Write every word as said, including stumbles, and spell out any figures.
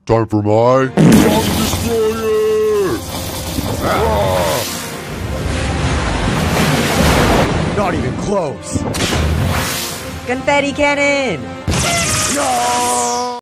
Time for my Star Destroyer! Ah! Not even close. Confetti cannon! No!